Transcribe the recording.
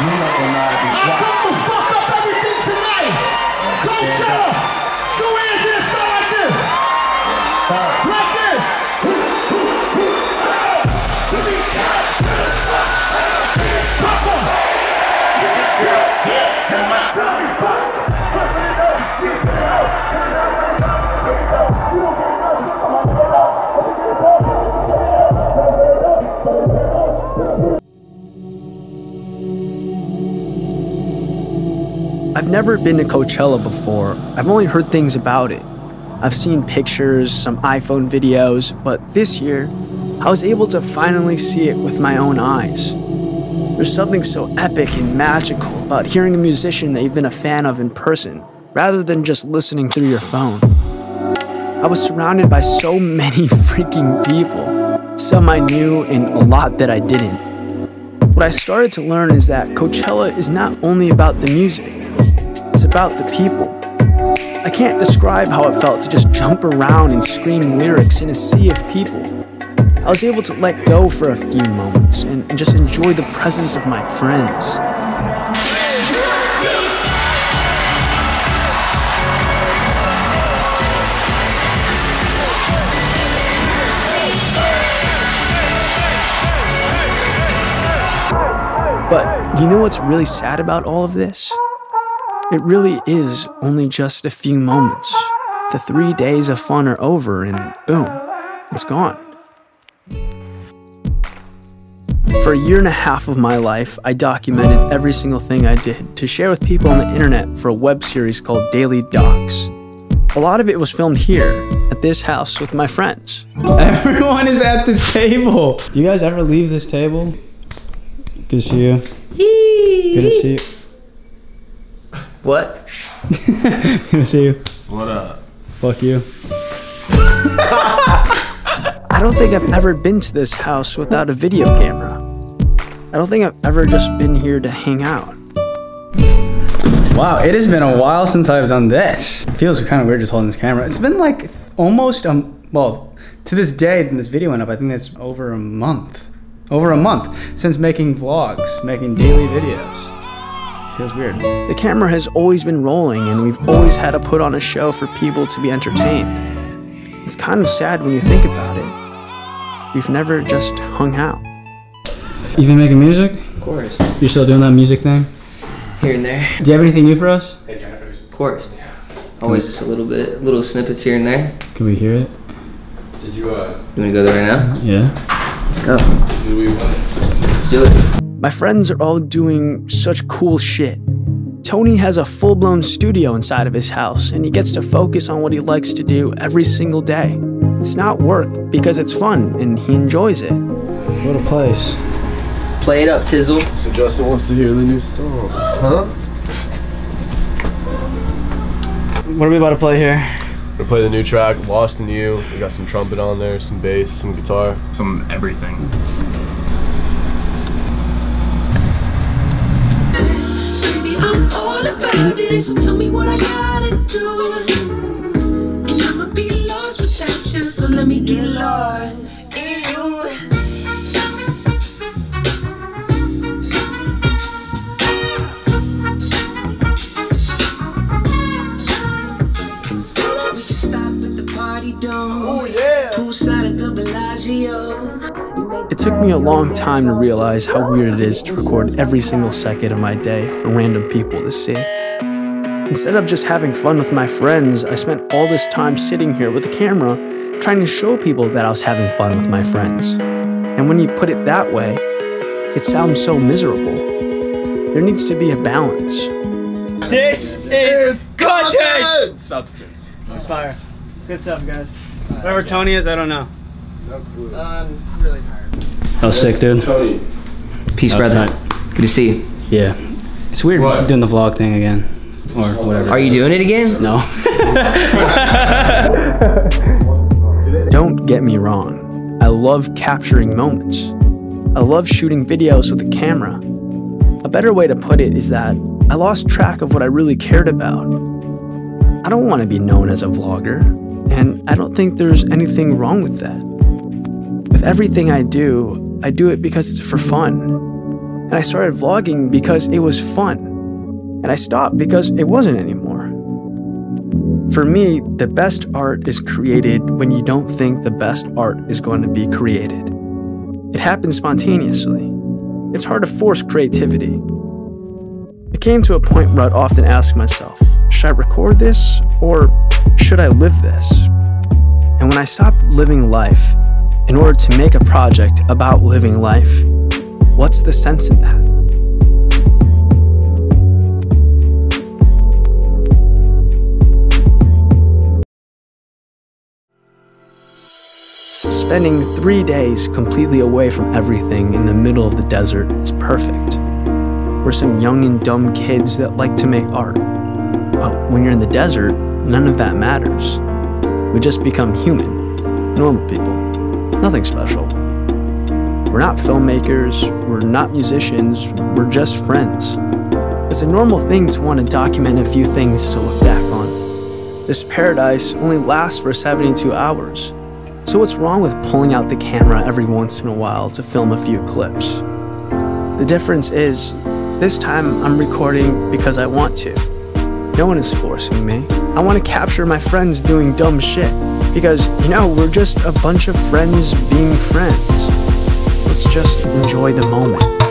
not gonna be quiet. I'm gonna fuck up everything tonight. Coachella. So hands in the start like this. Like this. Papa. I've never been to Coachella before. I've only heard things about it. I've seen pictures, some iPhone videos, but this year, I was able to finally see it with my own eyes. There's something so epic and magical about hearing a musician that you've been a fan of in person, rather than just listening through your phone. I was surrounded by so many freaking people, some I knew and a lot that I didn't. What I started to learn is that Coachella is not only about the music, it's about the people. I can't describe how it felt to just jump around and scream lyrics in a sea of people. I was able to let go for a few moments and just enjoy the presence of my friends. But you know what's really sad about all of this? It really is only just a few moments. The 3 days of fun are over and boom, it's gone. For a year and a half of my life, I documented every single thing I did to share with people on the internet for a web series called Daily Docs. A lot of it was filmed here, at this house with my friends. Everyone is at the table. Do you guys ever leave this table? Good to see you. Good to see you. What? Good to see you. What up? Fuck you. I don't think I've ever been to this house without a video camera. I don't think I've ever just been here to hang out. Wow, it has been a while since I've done this. It feels kind of weird just holding this camera. It's been like almost, well, to this day, when this video went up, I think it's over a month. Over a month since making vlogs, making daily videos. Feels weird. The camera has always been rolling and we've always had to put on a show for people to be entertained. It's kind of sad when you think about it. We've never just hung out. You been making music? Of course. You still doing that music thing? Here and there. Do you have anything new for us? Of course. Always just a little snippets here and there. Can we hear it? You want to go there right now? Yeah. Let's go. Let's do it. My friends are all doing such cool shit. Tony has a full-blown studio inside of his house, and he gets to focus on what he likes to do every single day. It's not work, because it's fun, and he enjoys it. What a place. Play it up, Tizzle. So Justin wants to hear the new song. Huh? What are we about to play here? We're gonna play the new track, Lost in You. We got some trumpet on there, some bass, some guitar, some everything. Baby, I'm all about it, so tell me what I gotta do. And I'ma be lost without you, so let me get lost in you. We can stop at the party dome. Oh yeah. Poolside at the Bellagio. It took me a long time to realize how weird it is to record every single second of my day for random people to see. Instead of just having fun with my friends, I spent all this time sitting here with a camera trying to show people that I was having fun with my friends. And when you put it that way, it sounds so miserable. There needs to be a balance. This is content! Substance. It's fire. Good stuff, guys. Wherever Tony is, I don't know. No clue. I'm really tired. That was sick, dude. Tony. Peace, brother. Good to see you. Yeah. It's weird doing the vlog thing again. Or whatever. Are you doing it again? No. Don't get me wrong. I love capturing moments. I love shooting videos with a camera. A better way to put it is that I lost track of what I really cared about. I don't want to be known as a vlogger, and I don't think there's anything wrong with that. With everything I do it because it's for fun. And I started vlogging because it was fun. And I stopped because it wasn't anymore. For me, the best art is created when you don't think the best art is going to be created. It happens spontaneously. It's hard to force creativity. It came to a point where I'd often ask myself, should I record this or should I live this? And when I stopped living life in order to make a project about living life, what's the sense in that? Spending 3 days completely away from everything in the middle of the desert is perfect. We're some young and dumb kids that like to make art. But when you're in the desert, none of that matters. We just become human, normal people, nothing special. We're not filmmakers, we're not musicians, we're just friends. It's a normal thing to want to document a few things to look back on. This paradise only lasts for 72 hours. So what's wrong with pulling out the camera every once in a while to film a few clips? The difference is, this time I'm recording because I want to. No one is forcing me. I want to capture my friends doing dumb shit. Because, you know, we're just a bunch of friends being friends. Let's just enjoy the moment.